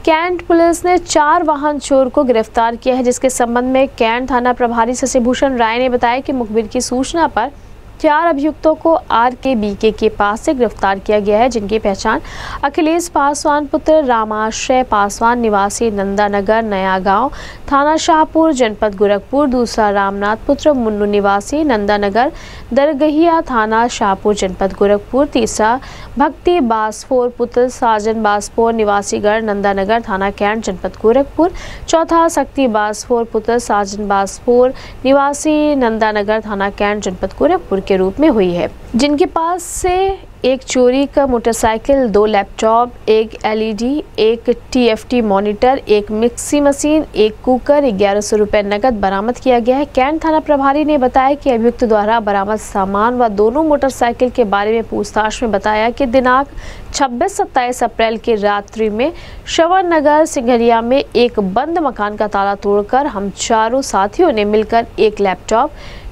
Cantt police ने 4 वाहन चोर को गिरफ्तार किया है, जिसके संबंध में कैंट थाना प्रभारी शशिभूषण राय ने बताया कि मुखबिर की सूचना पर 4 अभियुक्तों को RKBK के पास से गिरफ्तार किया गया है, जिनकी पहचान अखिलेश पासवान पुत्र रामाश्रय पासवान निवासी नंदानगर नया गांव थाना शाहपुर जनपद गोरखपुर, दूसरा रामनाथ पुत्र मुन्नू निवासी नंदानगर दरगहिया थाना शाहपुर जनपद गोरखपुर, तीसरा भक्ति बासफोर पुत्र साजन बासफोर निवासी गढ़ नंदानगर थाना कैंट जनपद गोरखपुर, चौथा शक्ति बासफोर पुत्र साजन बासफोर निवासी नंदानगर थाना कैंट जनपद गोरखपुर के रूप में हुई है, जिनके पास से एक चोरी का मोटरसाइकिल, 2 लैपटॉप, एक LED, एक TFT मॉनिटर, एक मिक्सी मशीन, एक कुकर, 1100 रुपये नकद बरामद किया गया है। कैंट थाना प्रभारी ने बताया कि अभियुक्त द्वारा बरामद सामान व दोनों मोटरसाइकिल के बारे में पूछताछ में बताया कि दिनांक 26-27 अप्रैल की रात्रि में श्रवण नगर सिंघरिया में एक बंद मकान का ताला तोड़कर हम चारों साथियों ने मिलकर एक लैपटॉप,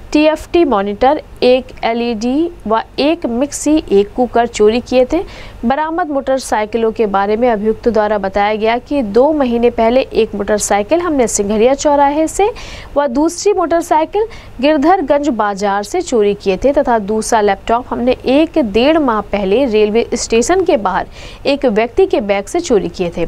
TFT मॉनिटर, एक LED व एक मिक्सी, एक कुकर चोरी किए थे। बरामद मोटरसाइकिलों के बारे में अभियुक्त द्वारा बताया गया कि 2 महीने पहले एक मोटरसाइकिल हमने सिंघरिया चौराहे से व दूसरी मोटरसाइकिल गिरधरगंज बाजार से चोरी किए थे तथा दूसरा लैपटॉप हमने 1-1.5 माह पहले रेलवे स्टेशन के बाहर एक व्यक्ति के बैग से चोरी किए थे।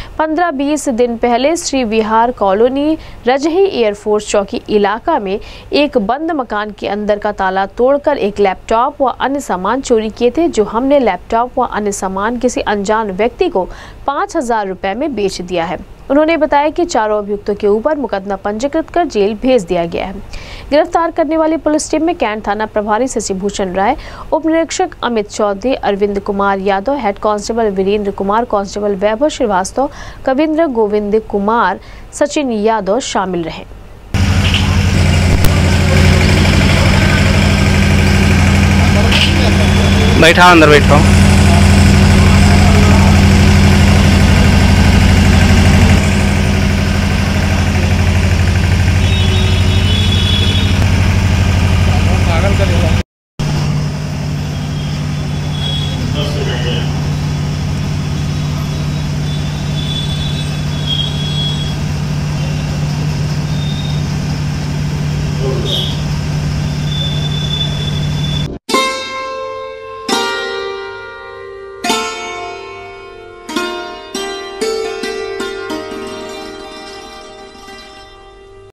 15-20 दिन पहले श्री विहार कॉलोनी रजही एयरफोर्स चौकी इलाका में एक बंद मकान के अंदर का ताला तोड़कर एक लैपटॉप व अन्य सामान चोरी किए थे, जो हमने लैपटॉप व अन्य सामान किसी अनजान व्यक्ति को 5000 रुपए में बेच दिया है। उन्होंने बताया कि चारों अभियुक्तों के ऊपर मुकदमा पंजीकृत कर जेल भेज दिया गया है। गिरफ्तार करने वाली पुलिस टीम में कैंट थाना प्रभारी शशिभूषण राय, उप निरीक्षक Amit Chaudhary, Arvind Kumar Yadav, head constable Virendra Kumar, constable Vaibhav Srivastava, Kavindra Govind Kumar, Sachin Yadav शामिल रहे। बैठा अंदर बैठा।